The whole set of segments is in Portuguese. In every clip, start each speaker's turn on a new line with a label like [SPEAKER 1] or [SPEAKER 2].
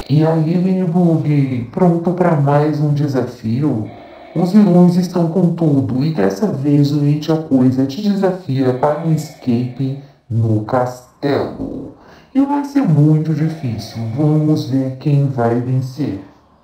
[SPEAKER 1] E aí, Minibug, pronto para mais um desafio? Os vilões estão com tudo e dessa vez o It a Coisa te desafia para um escape no castelo. E vai ser muito difícil. Vamos ver quem vai vencer.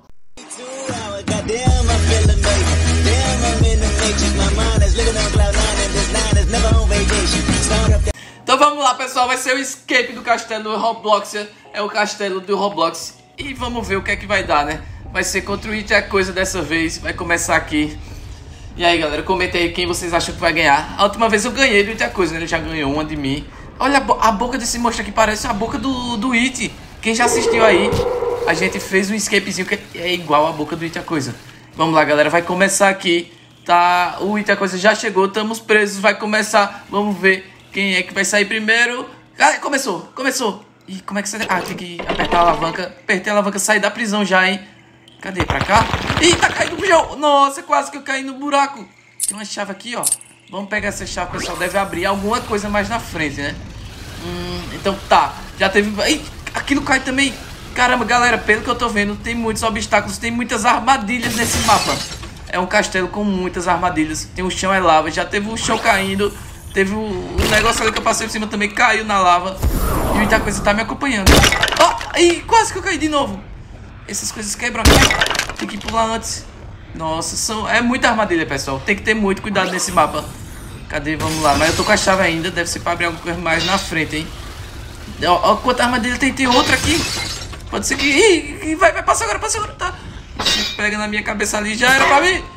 [SPEAKER 2] Então vamos lá, pessoal, vai ser o escape do castelo Roblox, é o castelo do Roblox. E vamos ver o que é que vai dar, né? Vai ser contra o It a Coisa dessa vez, vai começar aqui. E aí, galera, comenta aí quem vocês acham que vai ganhar. A última vez eu ganhei do It a Coisa, né? Ele já ganhou uma de mim. Olha a boca desse monstro aqui, parece a boca do It. Quem já assistiu aí, a gente fez um escapezinho que é igual a boca do It a Coisa. Vamos lá, galera, vai começar aqui. Tá, o It a Coisa já chegou, estamos presos, vai começar. Vamos ver quem é que vai sair primeiro. Ah, começou. Ih, como é que sai? Ah, tem que apertar a alavanca. Apertei a alavanca, sair da prisão já, hein? Cadê? Pra cá? Ih, tá caindo no chão. Nossa, quase que eu caí no buraco. Tem uma chave aqui, ó. Vamos pegar essa chave, pessoal. Deve abrir alguma coisa mais na frente, né? Então tá. Já teve... Ih, aquilo cai também. Caramba, galera, pelo que eu tô vendo, tem muitos obstáculos, tem muitas armadilhas nesse mapa. É um castelo com muitas armadilhas. Tem o chão é lava, já teve o chão caindo. Teve o negócio ali que eu passei por cima também, caiu na lava. E muita coisa tá me acompanhando. Oh, ih, quase que eu caí de novo. Essas coisas quebram aqui. Tem que pular antes. Nossa, é muita armadilha, pessoal. Tem que ter muito cuidado nesse mapa. Cadê? Vamos lá. Mas eu tô com a chave ainda. Deve ser pra abrir alguma coisa mais na frente, hein? Ó, quanta armadilha tem. Tem outra aqui. Pode ser que... Ih, vai passar agora, passa agora. Tá. Pega na minha cabeça ali. Já era pra mim.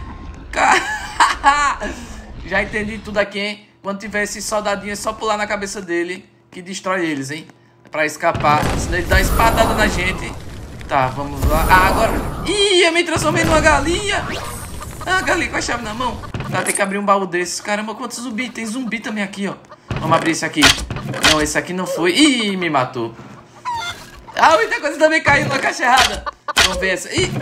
[SPEAKER 2] Já entendi tudo aqui, hein? Quando tiver esse soldadinho, é só pular na cabeça dele que destrói eles, hein? Pra escapar. Senão ele dá uma espadada na gente. Tá, vamos lá. Ah, agora... Ih, eu me transformei numa galinha. Ah, galinha com a chave na mão. Tá, tem que abrir um baú desses. Caramba, quantos zumbi. Tem zumbi também aqui, ó. Vamos abrir esse aqui. Não, esse aqui não foi. Ih, me matou. Ah, muita coisa também caiu na caixa errada. Vamos ver essa. Ih!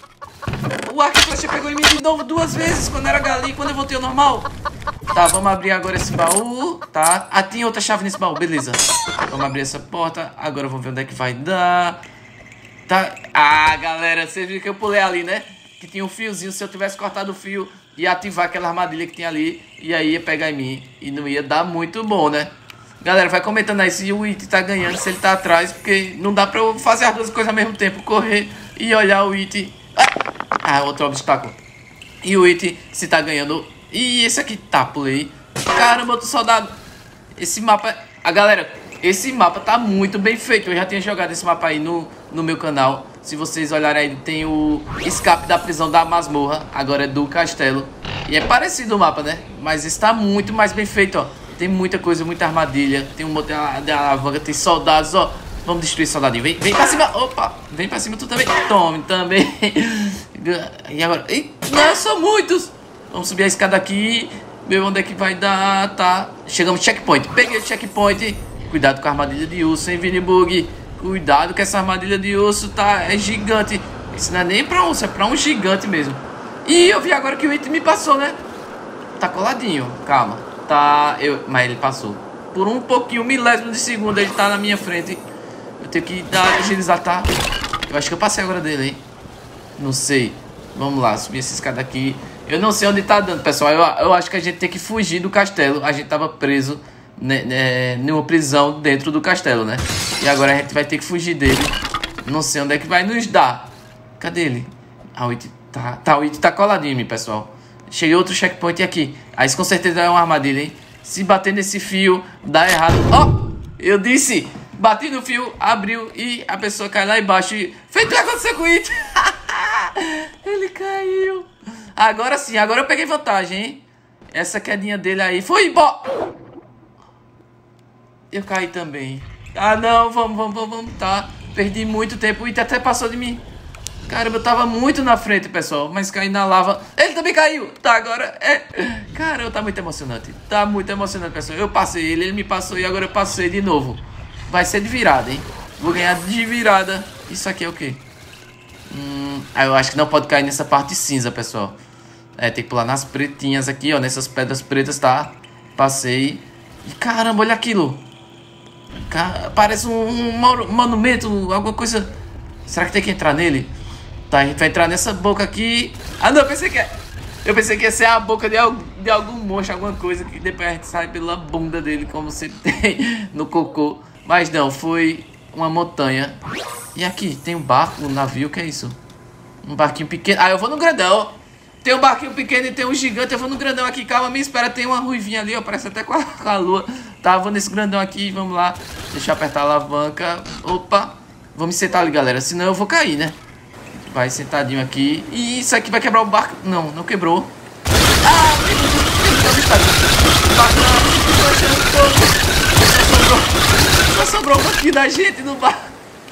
[SPEAKER 2] O arco e flecha pegou em mim de novo 2 vezes quando era galinha e quando eu voltei ao normal. Tá, vamos abrir agora esse baú. Tá. Ah, tem outra chave nesse baú, beleza. Vamos abrir essa porta. Agora vamos ver onde é que vai dar. Tá. Ah, galera, vocês viram que eu pulei ali, né? Que tinha um fiozinho. Se eu tivesse cortado o fio, ia ativar aquela armadilha que tinha ali. E aí ia pegar em mim. E não ia dar muito bom, né? Galera, vai comentando aí se o It tá ganhando, se ele tá atrás. Porque não dá pra eu fazer as duas coisas ao mesmo tempo. Correr e olhar o It. Ah, outro obstáculo. E o It se tá ganhando. E esse aqui tá, pulei. Caramba, outro soldado. Esse mapa... Ah, galera, esse mapa tá muito bem feito. Eu já tinha jogado esse mapa aí no meu canal. Se vocês olharem aí, tem o escape da prisão da masmorra. Agora é do castelo. E é parecido o mapa, né? Mas esse tá muito mais bem feito, ó. Tem muita coisa, muita armadilha. Tem um monte de alavanca, tem soldados, ó. Vamos destruir esse soldadinho. Vem pra cima. Opa, vem pra cima tu também. Tome também. E agora? Ih, não, são muitos. Vamos subir a escada aqui. Ver onde é que vai dar. Tá. Chegamos no checkpoint. Peguei o checkpoint. Cuidado com a armadilha de urso, hein, Vinibug. Cuidado com essa armadilha de urso, tá? É gigante. Isso não é nem pra urso, é pra um gigante mesmo. E eu vi agora que o It me passou, né? Tá coladinho. Calma. Tá. Mas ele passou. Por um pouquinho, um milésimo de segundo, ele tá na minha frente. Eu tenho que agilizar, tá? Eu acho que eu passei agora dele, hein? Não sei. Vamos lá, subir essa escada aqui. Eu não sei onde tá dando, pessoal. Eu acho que a gente tem que fugir do castelo. A gente tava preso numa prisão dentro do castelo, né? E agora a gente vai ter que fugir dele. Não sei onde é que vai nos dar. Cadê ele? Ah, o It tá... Tá, o It tá coladinho em mim, pessoal. Cheguei outro checkpoint aqui. Ah, isso com certeza é uma armadilha, hein? Se bater nesse fio, dá errado. Ó! Eu disse... Bati no fio, abriu e a pessoa cai lá embaixo e... Feito o que aconteceu com o It. Ele caiu. Agora sim, agora eu peguei vantagem, hein? Essa quedinha dele aí foi embora. Eu caí também. Ah, não, vamos, tá. Perdi muito tempo, o It até passou de mim. Caramba, eu tava muito na frente, pessoal. Mas caí na lava. Ele também caiu. Tá, agora é... Caramba, tá muito emocionante. Tá muito emocionante, pessoal. Eu passei ele me passou e agora eu passei de novo. Vai ser de virada, hein? Vou ganhar de virada. Isso aqui é o quê? Eu acho que não pode cair nessa parte cinza, pessoal. É, tem que pular nas pretinhas aqui, ó. Nessas pedras pretas, tá? Passei. E caramba, olha aquilo. Parece um monumento, alguma coisa. Será que tem que entrar nele? Tá, a gente vai entrar nessa boca aqui. Ah, não, eu pensei que ia ser a boca de algum monstro, alguma coisa que depois a gente sai pela bunda dele, como sempre tem no cocô. Mas não, foi uma montanha. E aqui, tem um barco, um navio, o que é isso? Um barquinho pequeno. Ah, eu vou no grandão. Tem um barquinho pequeno e tem um gigante. Eu vou no grandão aqui. Calma, me espera. Tem uma ruivinha ali, ó. Parece até com a lua. Tá, eu vou nesse grandão aqui. Vamos lá. Deixa eu apertar a alavanca. Opa. Vou me sentar ali, galera. Senão eu vou cair, né? Vai sentadinho aqui. E isso aqui vai quebrar o barco. Não, não quebrou. Ah, meu Deus. Só sobrou um pouquinho da gente no barco.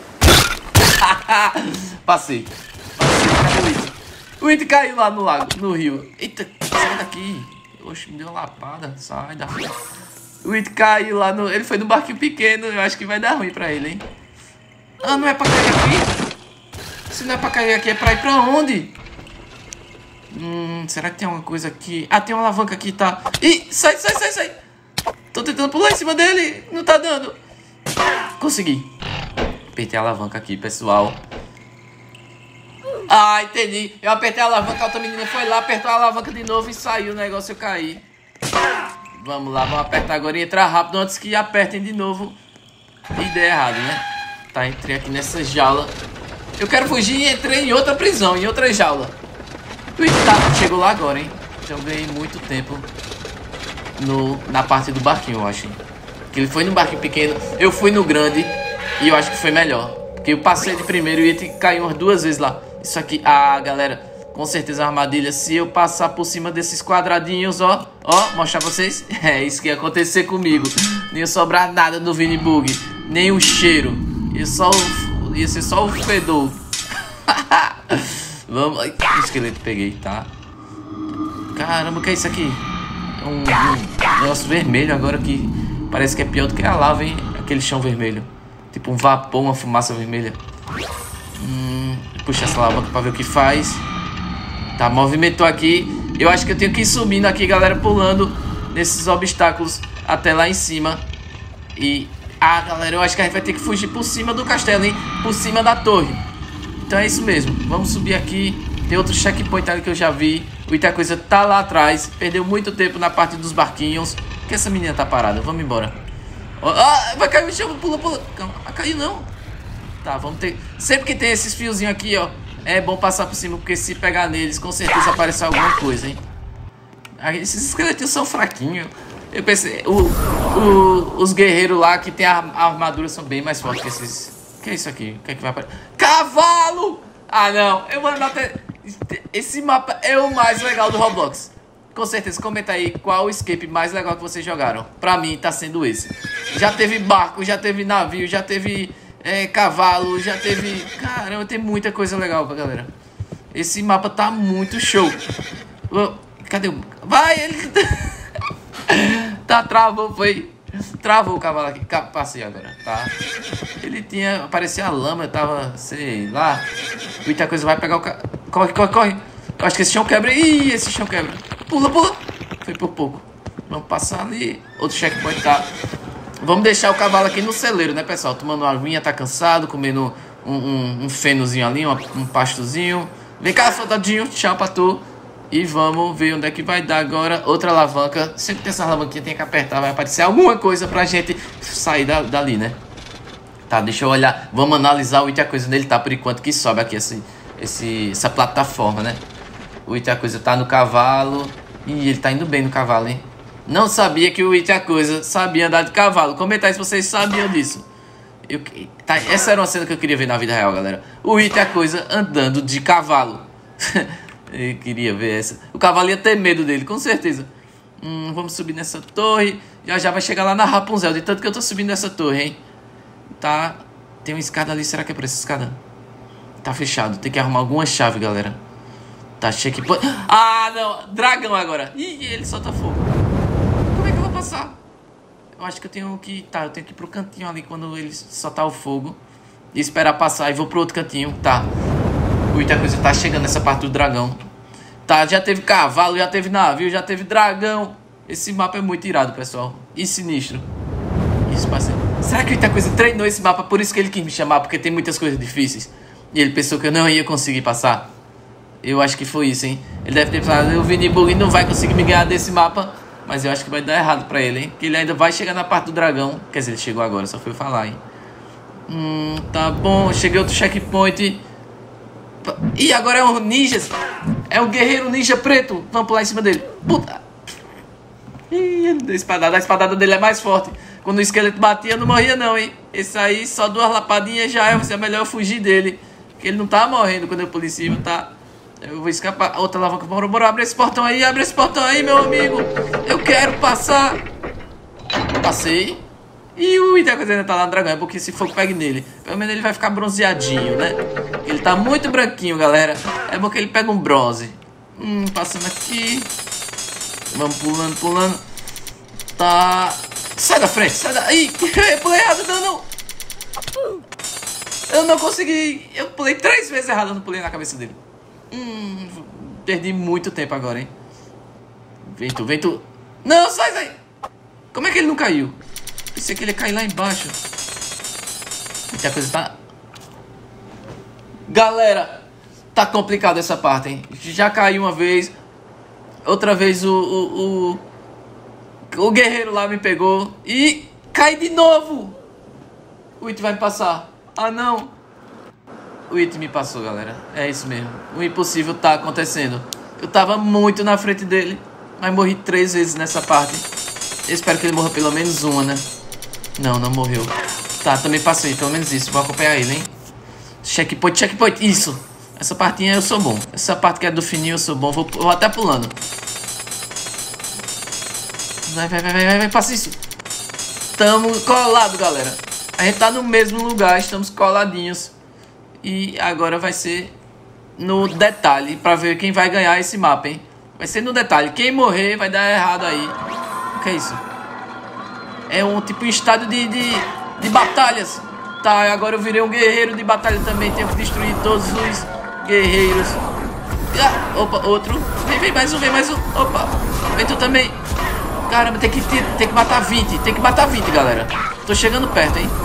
[SPEAKER 2] Passei. Cadê o It? O It caiu lá no lago, no rio. Eita, sai daqui. Oxe, me deu uma lapada. Sai da frente. O It caiu lá no... Ele foi no barquinho pequeno. Eu acho que vai dar ruim pra ele, hein? Ah, não é pra cair aqui? Se não é pra cair aqui, é pra ir pra onde? Será que tem alguma coisa aqui? Ah, tem uma alavanca aqui, tá? Ih, sai. Tô tentando pular em cima dele. Não tá dando. Consegui. Apertei a alavanca aqui, pessoal. Ah, entendi. Eu apertei a alavanca, a outra menina foi lá, apertou a alavanca de novo e saiu o negócio, eu caí. Vamos lá, vamos apertar agora e entrar rápido antes que apertem de novo e dê errado, né? Tá, entrei aqui nessa jaula. Eu quero fugir e entrei em outra prisão, em outra jaula. Tá, chegou lá agora, hein? Então eu ganhei muito tempo na parte do barquinho, eu acho. Que ele foi no barquinho pequeno, eu fui no grande e eu acho que foi melhor. Porque eu passei de primeiro e ele caiu umas 2 vezes lá. Isso aqui, galera, com certeza é uma armadilha. Se eu passar por cima desses quadradinhos, ó, mostrar pra vocês. É isso que ia acontecer comigo. Não ia sobrar nada no Vini Bug, nem o cheiro. Ia ser só o fedor. Vamos. Ai, que esqueleto peguei, tá? Caramba, o que é isso aqui? É um negócio vermelho agora que parece que é pior do que a lava, hein? Aquele chão vermelho. Tipo um vapor, uma fumaça vermelha. Puxa essa alavanca pra ver o que faz. Tá, movimentou aqui. Eu acho que eu tenho que ir subindo aqui, galera, pulando nesses obstáculos até lá em cima. E... galera, eu acho que a gente vai ter que fugir por cima do castelo, hein? Por cima da torre. Então é isso mesmo. Vamos subir aqui. Tem outro checkpoint ali que eu já vi. Muita coisa tá lá atrás. Perdeu muito tempo na parte dos barquinhos. Por que essa menina tá parada? Vamos embora. Vai cair no chão. Pula. Calma. Caiu não. Tá, vamos ter... Sempre que tem esses fiozinhos aqui, ó, é bom passar por cima, porque se pegar neles, com certeza aparece alguma coisa, hein? Esses esqueletinhos são fraquinhos. Eu pensei... Os guerreiros lá que tem a armadura são bem mais fortes que esses... O que é isso aqui? O que é que vai aparecer? Cavalo! Ah, não. Eu vou anotar... Esse mapa é o mais legal do Roblox. Com certeza, comenta aí qual o escape mais legal que vocês jogaram. Pra mim, tá sendo esse. Já teve barco, já teve navio, já teve... cavalo, já teve... Caramba, tem muita coisa legal pra galera. Esse mapa tá muito show. Cadê o... Vai, ele... travou, foi... Travou o cavalo aqui. Passei agora, tá? Ele tinha... Parecia a lama, tava... Sei lá. Muita coisa, vai pegar o... Corre. Eu acho que esse chão quebra. Ih, esse chão quebra. Pula. Foi por pouco. Vamos passar ali. Outro checkpoint, tá? Vamos deixar o cavalo aqui no celeiro, né, pessoal? Tomando uma aguinha, tá cansado, comendo um fenozinho ali, um pastozinho. Vem cá, soldadinho, tchau pra tu. E vamos ver onde é que vai dar agora. Outra alavanca. Sempre tem essa alavanquinha, tem que apertar, vai aparecer alguma coisa pra gente sair dali, né? Tá, deixa eu olhar. Vamos analisar o Ita Coisa dele, tá? Por enquanto que sobe aqui essa plataforma, né? O Ita Coisa tá no cavalo. Ih, ele tá indo bem no cavalo, hein? Não sabia que o Ita Coisa sabia andar de cavalo. Comenta aí se vocês sabiam disso. Essa era uma cena que eu queria ver na vida real, galera. O Ita Coisa andando de cavalo. Eu queria ver essa. O cavalo ia ter medo dele, com certeza. Vamos subir nessa torre. Já vai chegar lá na Rapunzel. De tanto que eu tô subindo nessa torre, hein? Tá. Tem uma escada ali. Será que é por essa escada? Tá fechado. Tem que arrumar alguma chave, galera. Tá checkpoint. Ah, não. Dragão agora. Ih, ele solta fogo. Como é que eu vou passar? Eu acho que eu tenho que... Tá, eu tenho que ir pro cantinho ali quando ele soltar o fogo. E esperar passar. E vou pro outro cantinho. Tá. Muita coisa tá chegando nessa parte do dragão. Tá, já teve cavalo, já teve navio, já teve dragão. Esse mapa é muito irado, pessoal. E sinistro. Isso, parceiro. Será que muita coisa treinou esse mapa? Por isso que ele quis me chamar, porque tem muitas coisas difíceis. E ele pensou que eu não ia conseguir passar. Eu acho que foi isso, hein? Ele deve ter falado, o Vini Bug não vai conseguir me ganhar desse mapa. Mas eu acho que vai dar errado pra ele, hein? Que ele ainda vai chegar na parte do dragão. Quer dizer, ele chegou agora, só foi falar, hein? Tá bom. Cheguei outro checkpoint. E agora é um ninja. É um guerreiro ninja preto. Vamos pular em cima dele. Puta. Ih, a espadada dele é mais forte. Quando o esqueleto batia, eu não morria não, hein? Esse aí, só 2 lapadinhas já é melhor eu fugir dele. Porque ele não tá morrendo quando eu pulo em cima, tá? Eu vou escapar. Outra alavanca. Bora, abre esse portão aí, meu amigo. Eu quero passar. Passei. E o Ita coisa ainda tá lá no dragão. É porque se fogo pegue nele. Pelo menos ele vai ficar bronzeadinho, né? Ele tá muito branquinho, galera. É bom que ele pega um bronze. Passando aqui. Vamos pulando. Tá. Sai da frente, sai da. Ih, eu pulei errado, não. Eu não consegui. Eu pulei 3 vezes errado, eu não pulei na cabeça dele. Perdi muito tempo agora, hein? Vento. Não, sai. Como é que ele não caiu? Pensei que ele ia cair lá embaixo. A coisa tá... Galera, tá complicado essa parte, hein? Já caiu uma vez. Outra vez o guerreiro lá me pegou. E cai de novo. O It vai me passar. Ah, não. O It me passou, galera. É isso mesmo. O impossível tá acontecendo. Eu tava muito na frente dele, mas morri 3 vezes nessa parte. Eu espero que ele morra pelo menos uma, né? Não morreu. Tá, também passei, pelo menos isso. Vou acompanhar ele, hein? Checkpoint. Isso. Essa partinha eu sou bom. Essa parte que é do fininho eu sou bom. Vou até pulando. Vai. Passa isso. Tamo colado, galera. A gente tá no mesmo lugar. Estamos coladinhos. E agora vai ser no detalhe, pra ver quem vai ganhar esse mapa, hein? Vai ser no detalhe. Quem morrer vai dar errado aí. O que é isso? É um tipo estádio de batalhas. Tá, agora eu virei um guerreiro de batalha também. Tenho que destruir todos os guerreiros. Opa, outro. Vem mais um. Opa, vem tu também. Caramba, tem que matar 20. Tem que matar 20, galera. Tô chegando perto, hein?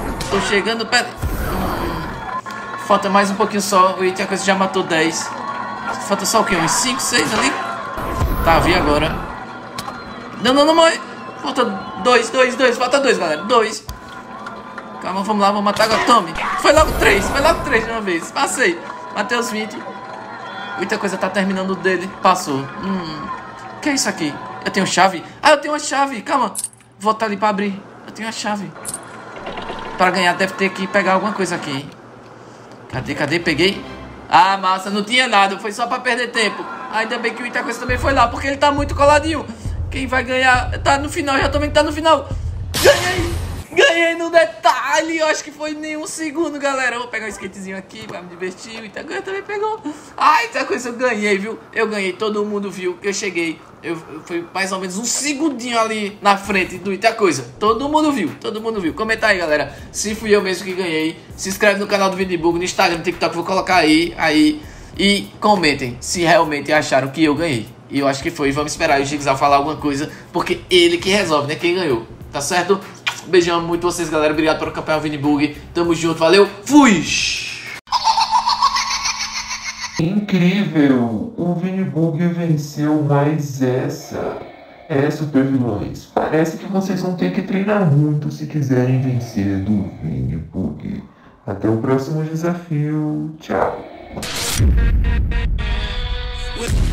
[SPEAKER 2] Falta mais um pouquinho só. O It já matou 10. Falta só o quê? Uns 5, 6 ali? Tá, vi agora. Não morre. Falta 2. Falta 2, galera. 2. Calma, vamos lá, vamos matar agora. Tome. Foi logo 3 de uma vez. Passei. Matei os 20. Muita coisa tá terminando dele. Passou. O que é isso aqui? Eu tenho chave? Ah, eu tenho uma chave. Calma. Vou voltar ali pra abrir. Eu tenho a chave. Pra ganhar deve ter que pegar alguma coisa aqui, hein? Cadê? Peguei. Ah, massa, não tinha nada. Foi só pra perder tempo. Ainda bem que o Itacoisa também foi lá, porque ele tá muito coladinho. Quem vai ganhar tá no final. Já também tá no final. Ganhei no detalhe. Eu acho que foi nem 1 segundo, galera. Eu vou pegar um skatezinho aqui pra me divertir. O Itacoisa também pegou. Ah, Itacoisa eu ganhei, viu? Eu ganhei, todo mundo viu que eu cheguei. Foi mais ou menos 1 segundinho ali na frente do Itacoisa. Todo mundo viu. Comenta aí, galera, se fui eu mesmo que ganhei. Se inscreve no canal do Vini Bug, no Instagram, no TikTok, vou colocar aí. E comentem se realmente acharam que eu ganhei. E eu acho que foi. Vamos esperar o Gixal falar alguma coisa, porque ele que resolve, né? Quem ganhou. Tá certo? Beijão muito vocês, galera. Obrigado por acompanhar o Vini Bug. Tamo junto, valeu. Fui!
[SPEAKER 1] Incrível! O Vini Bug venceu mais essa. Super vilões. Parece que vocês vão ter que treinar muito se quiserem vencer do Vini Bug. Até o próximo desafio. Tchau!